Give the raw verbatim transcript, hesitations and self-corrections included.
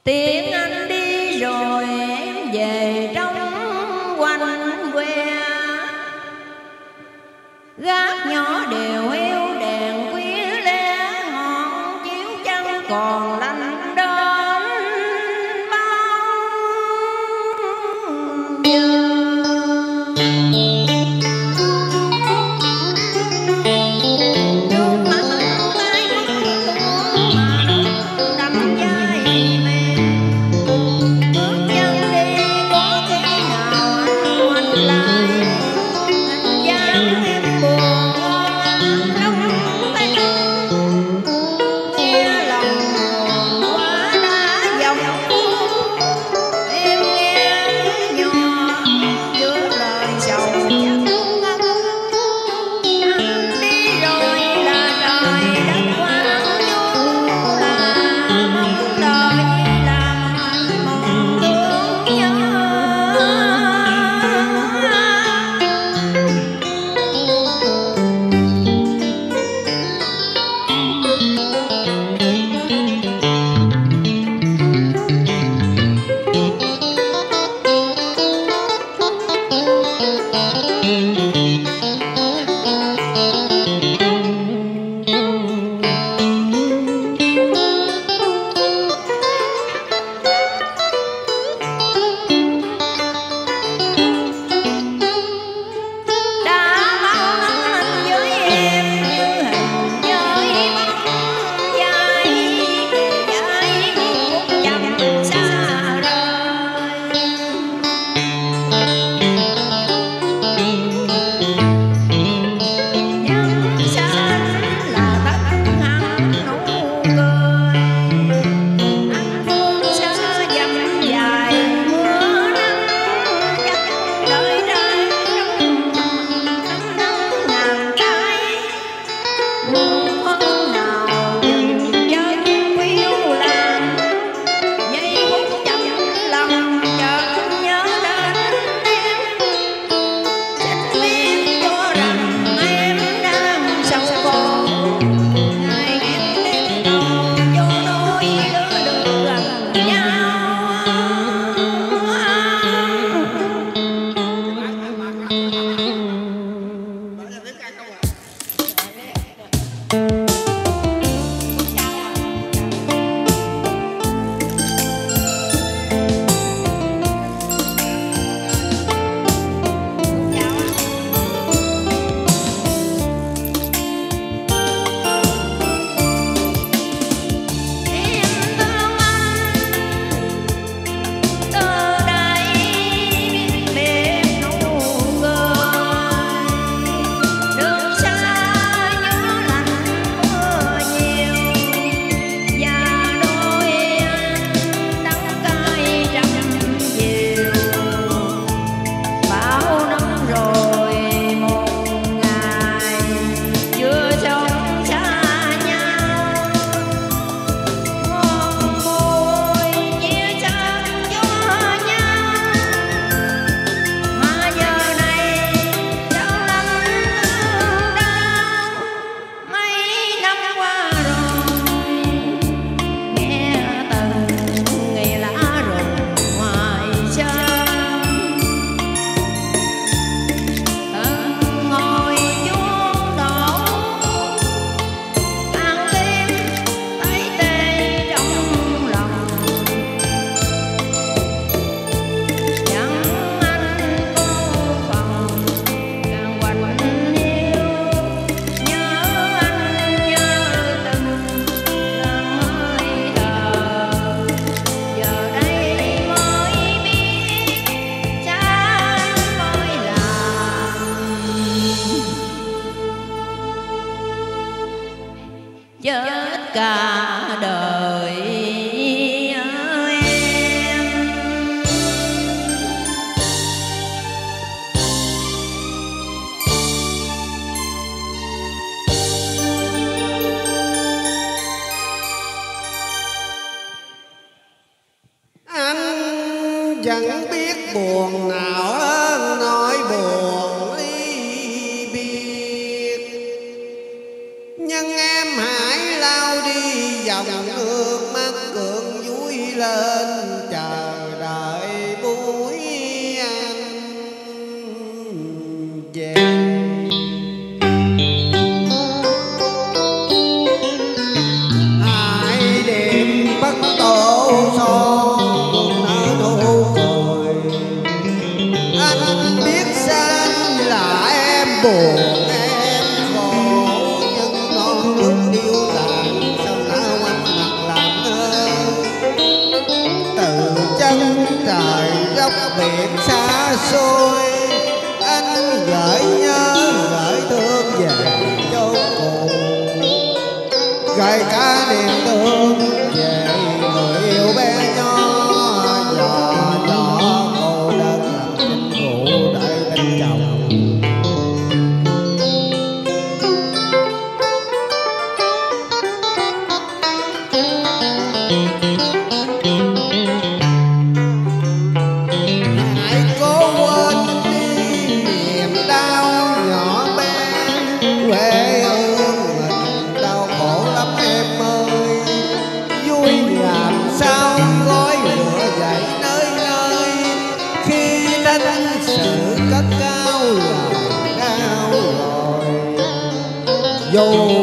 Tiếng anh đi rồi em về trong quanh que, gác nhỏ đều yêu đèn khuya lẻ ngọn chiếu trăng còn lạnh đến bao giờ. chết cả đời em. Anh chẳng biết buồn nào hơn nỗi buồn ly biệt, nhưng em hãy lau đi dòng nước mắt cường vui lời trời dốc biển xa xôi, anh gửi nhớ gửi thương về châu cùng, gửi cả niềm thương về người yêu bé nhỏ nhỏ nhỏ cô đơn làm chính vụ đợi bên chồng. Hãy cố quên đi niềm đau nhỏ bé, quê hương mình đau khổ lắm em ơi. Vui làm sao gói lửa dậy nơi nơi, khi đánh sự cất cao là cao rồi. Dù